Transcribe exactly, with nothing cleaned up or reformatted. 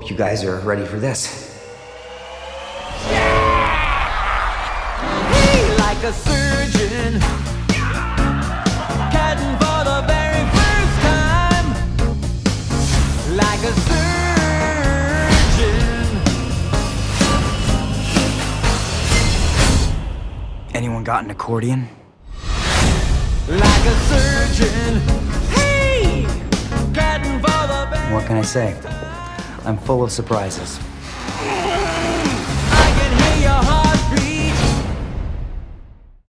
Hope you guys are ready for this. Hey, like a surgeon, cutting for the very first time. Like a surgeon. Anyone got an accordion? Like a surgeon. Hey, cutting for the very... What can I say? I'm full of surprises.